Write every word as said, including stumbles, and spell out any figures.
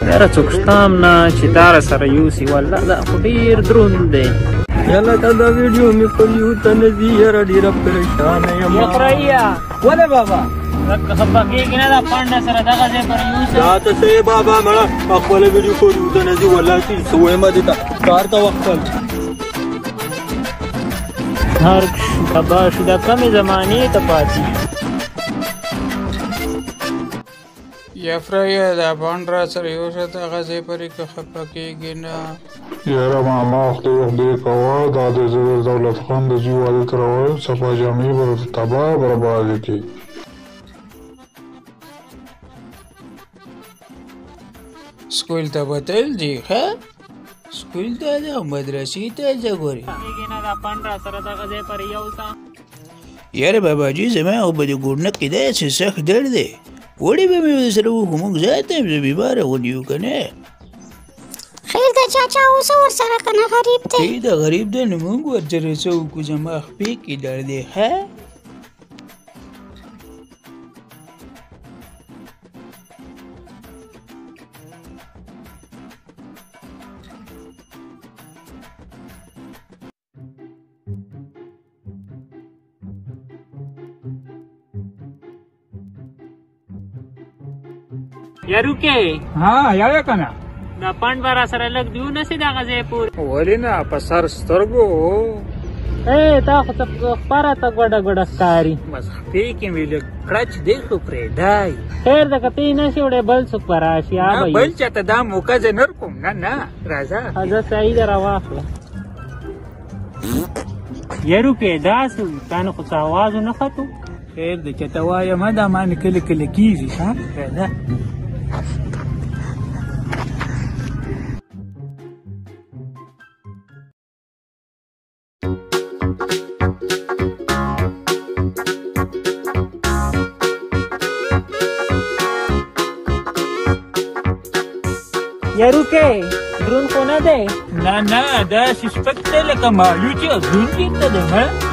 یاره څوک شته هم نه چې دا راسره یوسي والله دا خو ډېر دروند دی. یاله که دا ویډیو مې پر یو ته نه ځي یاره ډېره پریشانه یم. یخریا ولې بابا خفه کېږي نه دا پانډه سره دغه ځای پر یوسه. دا ته څه یې بابا مړه خپله ویډیو پر یو ته نه ځي والله چې څه ویمه دې ته کار کوه خپل. هر تباه شو دا کمې زمانې ته پاتې. یفریا دا پانډ را سره یوسه دغه ځای پرې که خفه کېږي نه. یاره ماما خدای خدای کوه دا د زړه دولت خان د زوی واده ته راوړل صفا جامې به تباه بربادې کړي. سکول ته به تل ځي ښه سکول ته ځه او مدرسې ته ځه ګورې. یاره باباجي زما خو به د ګورنک کې داسې سخت درد دی وړې به مې ورسره وخو موږ ذاته زه بیماره غوندې یو که نه. خیر ده چاچا اوسه ورسره که نه غریب دی. ای د غریب دی نو موږ ورسره څه وکړو زما خپې کې درد دی ښه. یاروکې ها یاده که نه دا پانډ به راسره لږ دیو نسي دغه ځای پورې. ولې نه په سر سترګو ای تا خو ته خپره ته ګوډه ګوډه ښکاري. بس خپې کې مې لږ کړچ دی خو پرېږدی. خیر ده که ته یې نشي وړی بل څوک به راشي. نه بل چاته دا موقع زه نه ورکوم نه نه راځه. زه صحیح ده راواخله. یاروکې دا څه تا نه خو څه اواز ونه ختو. خیر ده چې ته وایه دا ما نه کله کله کېږي ښه راځه. یاروکې درون خو نه دی. نه نه دا سپک دی لکه معلو چې دروند کېږده دی ښه.